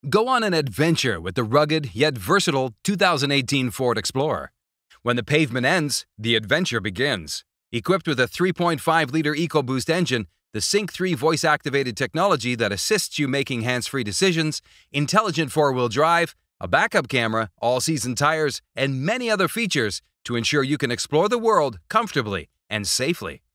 Go on an adventure with the rugged yet versatile 2018 Ford Explorer. When the pavement ends, the adventure begins. Equipped with a 3.5-liter EcoBoost engine, the Sync 3 voice-activated technology that assists you making hands-free decisions, intelligent four-wheel drive, a backup camera, all-season tires, and many other features to ensure you can explore the world comfortably and safely.